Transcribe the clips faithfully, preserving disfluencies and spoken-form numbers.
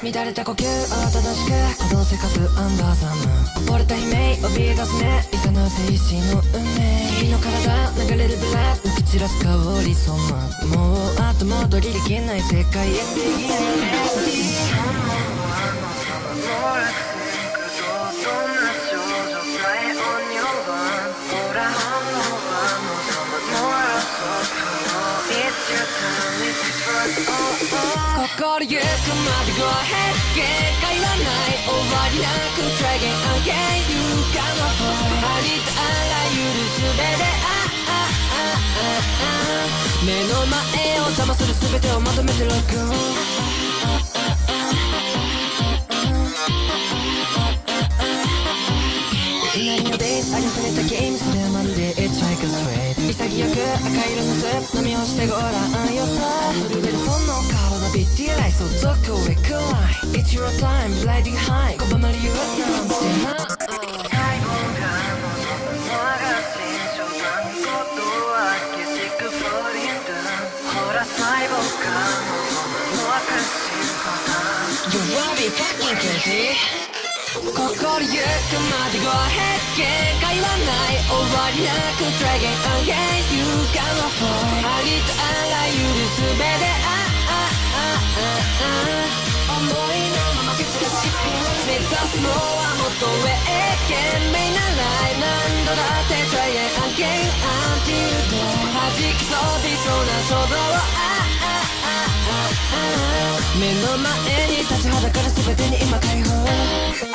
乱れた呼吸を正しく鼓動せかすアンダーサム溺れた悲鳴怯え出すねいざなう精神の運命日の体流れるブラッ浮き散らす香りそのもう後戻りできない世界へって言えるメロディー心ゆくまで Go ahead 限界はない終わりなく Try again again You got my boy ありとあらゆるすべてあああああ目の前を邪魔するすべてをまとめてロックいなりのベースありふれたゲームそれまるで It's like a straight 潔く赤色のスープ飲み干してごらんよさ震えるその顔のビッティライ相続へくらい It's your time riding high 拒まれ言うなんてな最後が望むのが新初段ことは景色フローリンドほら細胞が望むのは苦しいパターン You wanna be fucking crazy心ゆくまで Go ahead 限界はない終わりなく Try again again You got my boy ありとあらゆるすべてあああああ思いのまま蹴散らし目指すのはもっと上へ懸命なライブ何度だって Try again again Until dawn 弾き飛びそうな衝動をああああ目の前に立ちはだかる全てに今解放迎え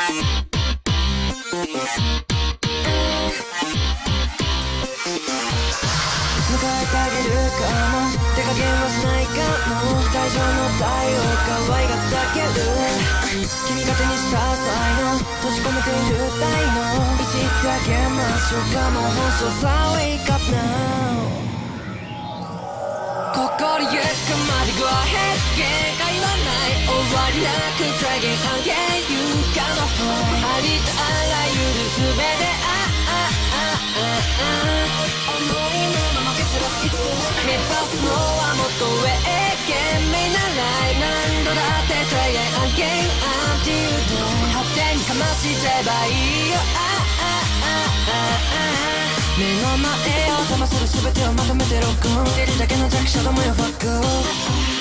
てあげるかも手加減はしないかも期待上の太陽可愛がってあげる君が手にした才能閉じ込めている大脳いじってあげましょうかもう本性さ Wake up now心ゆくまで Go ahead 限界はない終わりなく Try again again You got my boy ありとあらゆるすべてあああああ思いのまま蹴散らすいつ目指すのはもっと上へ懸命なライブ何度だって Try again again Until dawn 果てにかましちゃえばいいよあああああ目の前を邪魔する全てをまとめてロックオン出るだけの弱者どもよファック